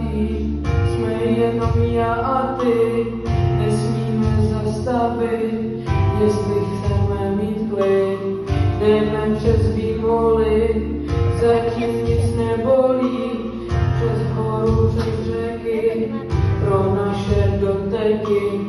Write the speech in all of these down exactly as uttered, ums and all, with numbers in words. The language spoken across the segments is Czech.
každý, jsme jenom já a ty, nesmíme zastavit, jestli chceme mít klid, jdeme přes výmoly, zatím nic nebolí, přes horu, přes řeky, pro naše doteky.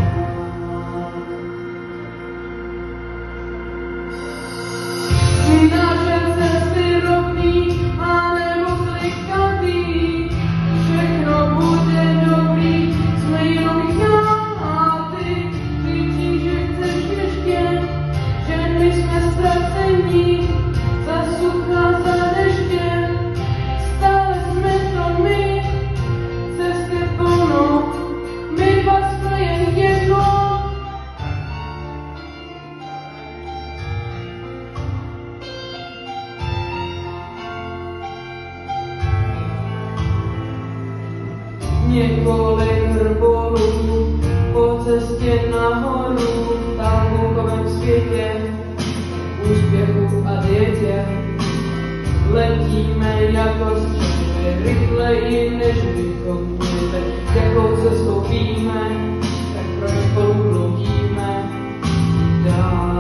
Naše cesty rovný a nebo klikatý, všechno bude dobrý, jsme jenom já a ty, cítí, že chceš ještě, že my jsme ztracení, za sucha, za deště, stále jsme to my, cesty plno, my vás jsme jen jedno. Několik hrbolů po cestě nahoru, v tabulkovém světě, úspěchu a dietě. Letíme jako střely, rychleji než bychom měli, jakou cestou víme, tak proč spolu bloudíme dál.